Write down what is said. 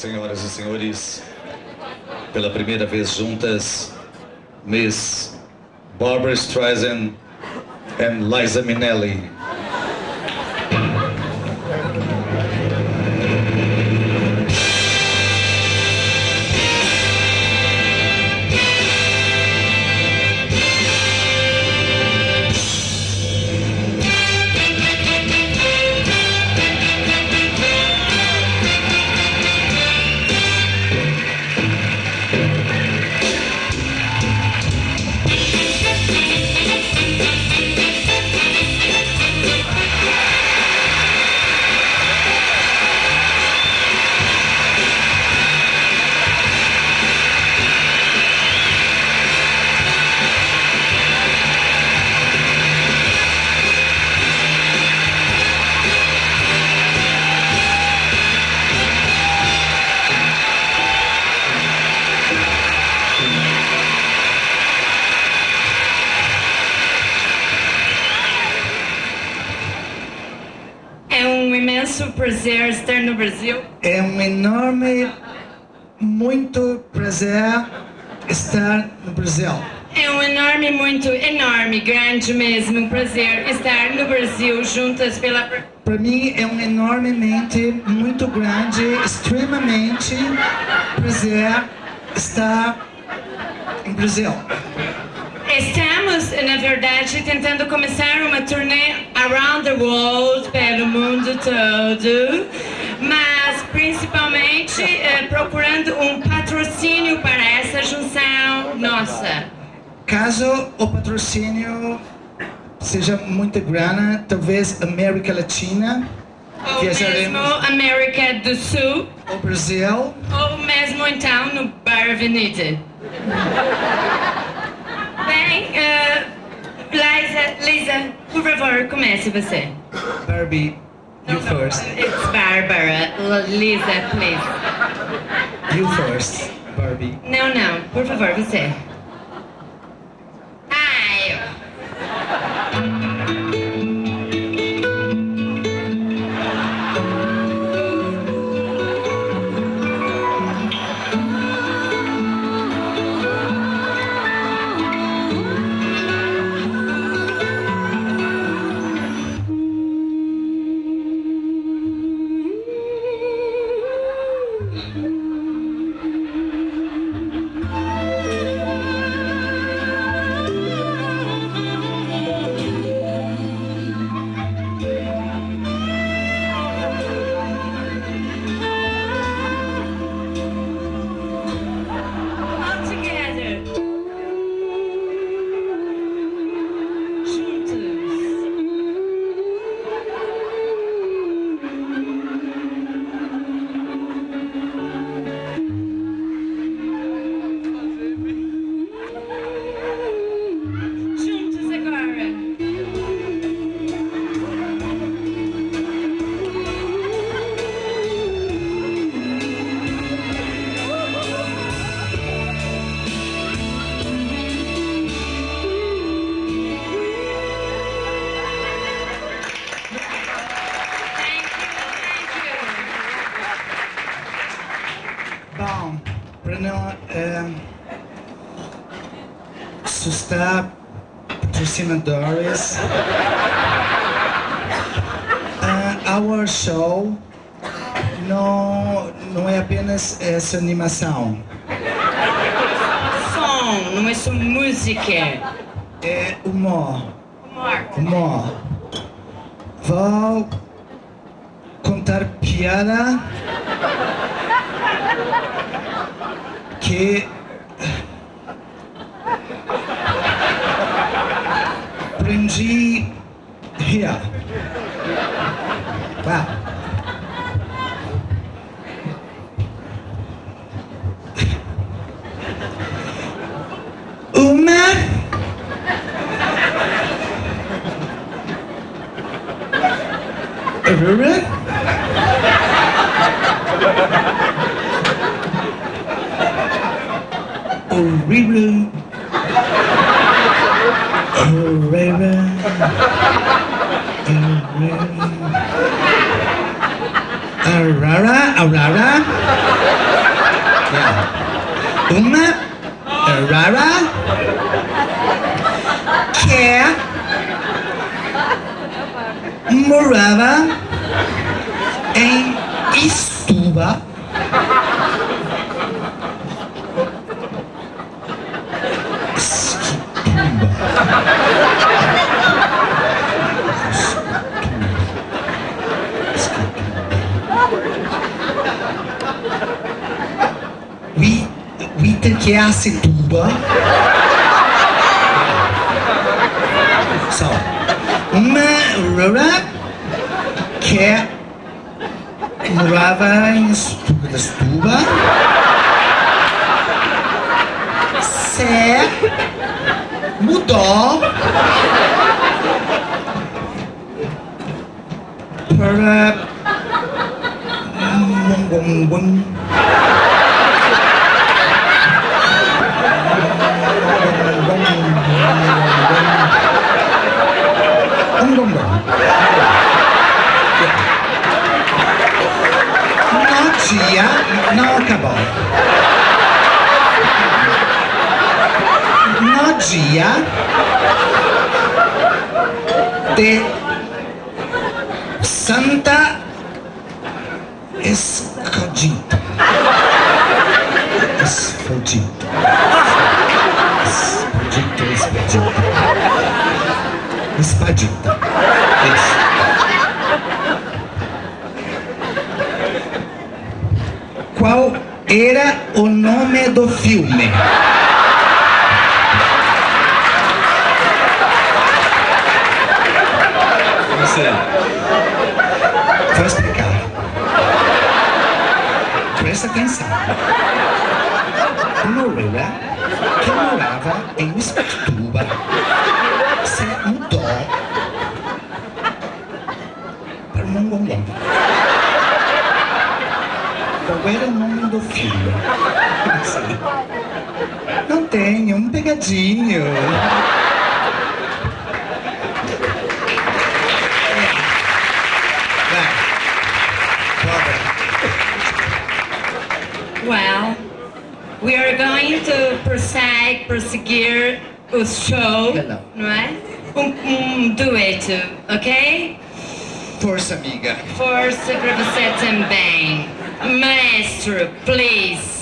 Senhoras e senhores, pela primeira vez juntas, Miss Barbra Streisand and Liza Minnelli. Prazer estar no Brasil. É um enorme, muito prazer estar no Brasil. É um enorme, muito enorme, grande mesmo prazer estar no Brasil juntas pela... Para mim é um enormemente, muito grande, extremamente prazer estar no Brasil. Estamos, na verdade, tentando começar uma turnê around the world, pelo mundo todo, mas principalmente procurando um patrocínio para essa junção nossa. Caso o patrocínio seja muita grana, talvez América Latina, ou mesmo América do Sul, ou Brasil, ou mesmo então no Bar Avenida. Bem, Liza, por favor, comece você. Barbie, you first. It's Barbara. Liza, please. You first, Barbie. Não, por favor, você. Ai. Bom, para não assustar patrocinadores, our show não é apenas essa animação. Som, não é só música. É humor. Humor. Vou contar piada que aprendi rir. Vá. Aurora. Uma rara que morava em Istuba. Itaqueacituba. So, uma rara que morava em Istuba se mudou para não acabou. No dia de Santa Escogita. Escogita. Espadita. Isso. Qual era o nome do filme? Você. Vou explicar. Presta atenção. Uma loira que morava em Istuba se mudou para Mongolão. Qual era o nome do filme? Não tem, um pegadinho. Well, we are going to prosseguir o show, não é? Dueto, ok? Força, amiga. Força para você também. Maestro, please.